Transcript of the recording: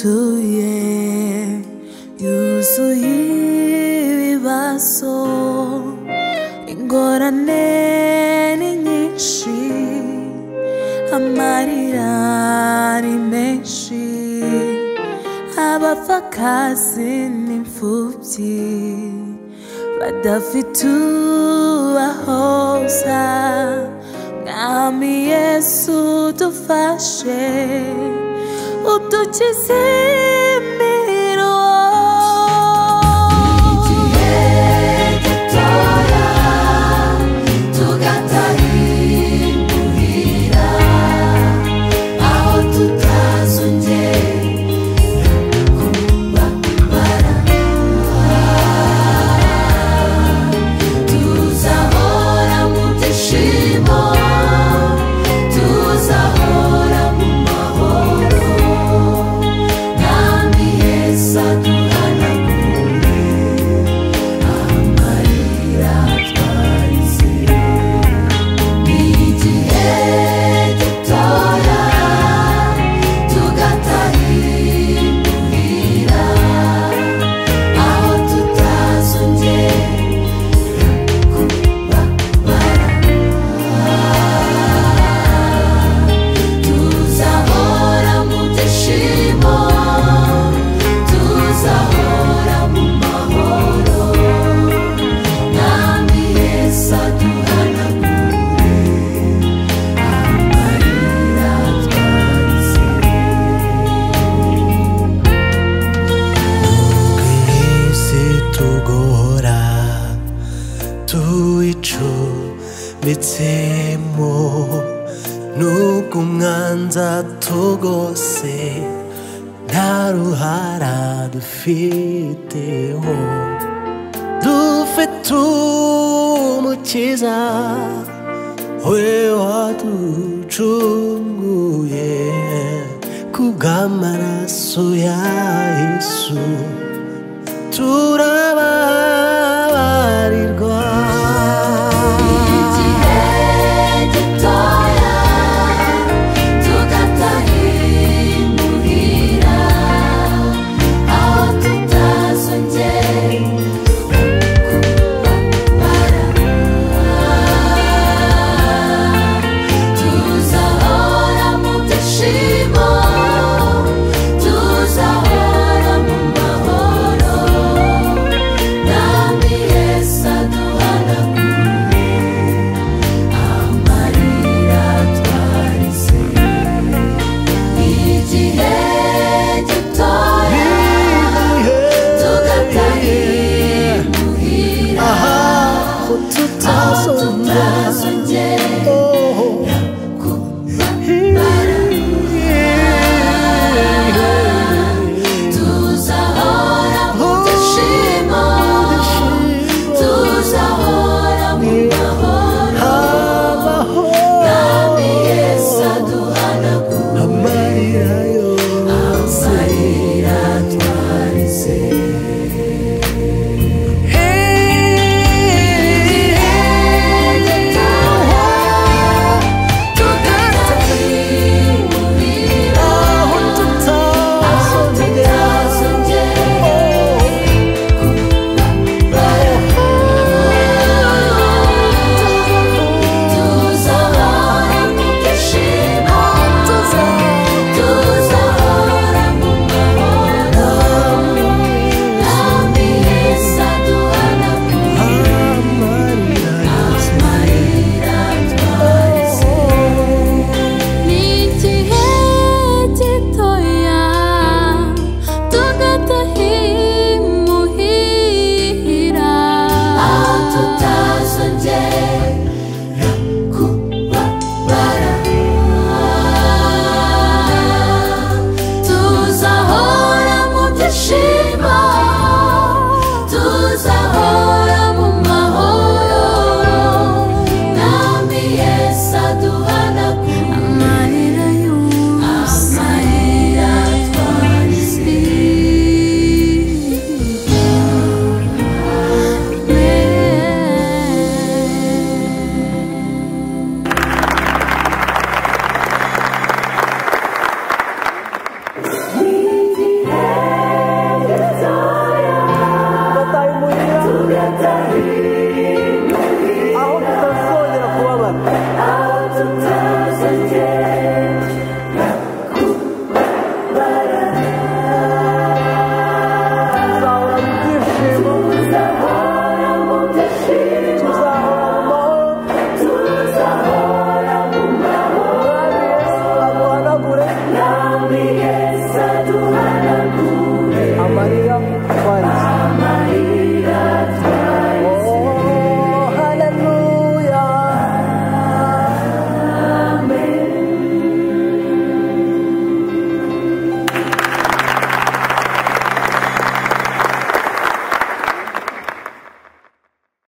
yuzuye ibibazo ingorane ni nyinshi amarira ari menshi abapfakazi n'imfubyi badafite ubahoza mwami Yesu dufashe udukize imiriro igihe gitoya tugatahimbuhira aho tutazongera kubabara tuzahora mu byishimo tuzahora mu mahoro nami Yesu aduhanagure amarira twarize igihe gitoya tugatahimbuhira aho tutazongera kubabara tuzahora mu byishimo tuzahora mu mahoro nami Yesu aduhanagure amarira twarize isi tugora tuyicumitsemo nubwo umwanza tugose nta ruhara dufiteho dufite umukiza we waducunguye kubw'amaraso ya Yesu tura